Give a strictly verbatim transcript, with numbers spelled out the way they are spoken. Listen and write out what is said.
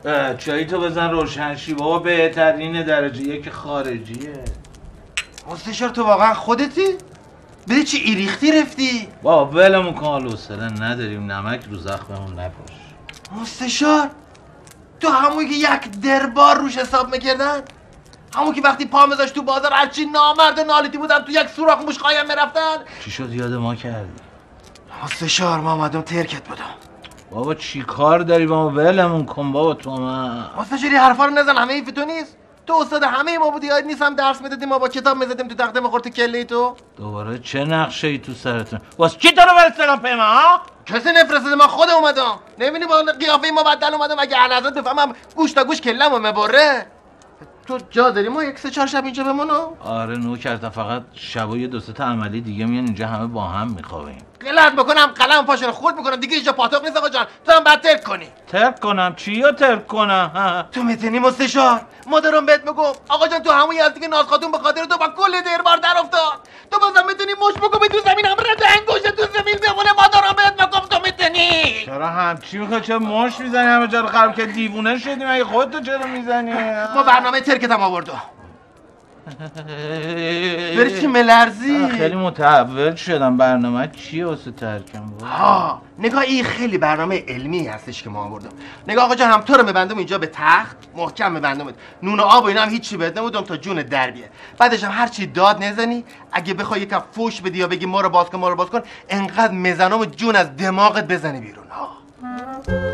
چایی تو بزن روشنشی بابا، بهترین درجه یک خارجیه. مستشار تو واقعا خودتی؟ بری چی ایریختی رفتی؟ بابا ولمون کن، حال حوصله نداریم، نمک رو زخممون نپاش. مستشار تو همونی که یک دربار روش حساب میکردن؟ همون که وقتی پا میذاشت تو بازار هرچی نامرد و نالیتی بودن تو یک سوراخ موش قایم میرفتن؟ چی شد یاد ما کردی؟ مستشار ما اومدم ترکت بودم. بابا چی کار داری با ما؟ ولمون کن بابا تو. من مستشاری حرفا رو نزن، همه ایف تو نیست. تو استاد همه ما بودی، یاد نیست هم درس میدادیم ما با کتاب میزدیم تو تخته میخورد تو کله تو. دوباره چه نقشه ای تو سرتون؟ واسه کی تو رو فرستادم پیما ها؟ کسی نفرستاده، من خود اومدم. نمیبینی با قیافه مبدل اومدم، اگه اعلیحضرت بفهمم گوش تا گوش کلمو مبره. تو جا داری ما یک سه چهار شب اینجا بمونم؟ آره نو کردم، فقط شبا یه دو سه تا عملی دیگه میان اینجا همه با هم میخوابیم. غلط بکنم قلم پاشو رو خورد میکنم دیگه، اینجا پاتوق نیست آقا جان. تو هم بعد ترک کنی. ترک کنم؟ چی رو ترک کنم؟ تو میتونی مستشار؟ مادرم بهت میگم آقا جان، تو همون یزدی که ناز خاتون به خاطر تو با کل دربار در افتاد، تو بازم میتونی مش بکنی تو زمین، هم رد انگوشت تو زمین بمونه. مادرم بهت میگم تو میتونی. چرا همچی میخوای؟ چرا مش میزنی همه جا رو خراب که دیوونه شدیم؟ اگه خودتو چرا میزنی؟ ما برنامه ترکت هم آوردو. بری چی ملرزی؟ خیلی متحول شدم. برنامه چیه واسه ترکم؟ ها نگاه، این خیلی برنامه علمی هستش که ما آوردم. نگاه آقا جان، هم تو رو میبندم اینجا به تخت محکم میبندم، نون و آب و اینا هم هیچی بهت نمیدم تا جون در بیه. بعدش هم هر چی داد نزنی، اگه بخوای یکم فوش بدی یا بگی ما رو باز کن ما رو باز کن، انقدر میزنم جون از دماغت بزنی بیرون. ها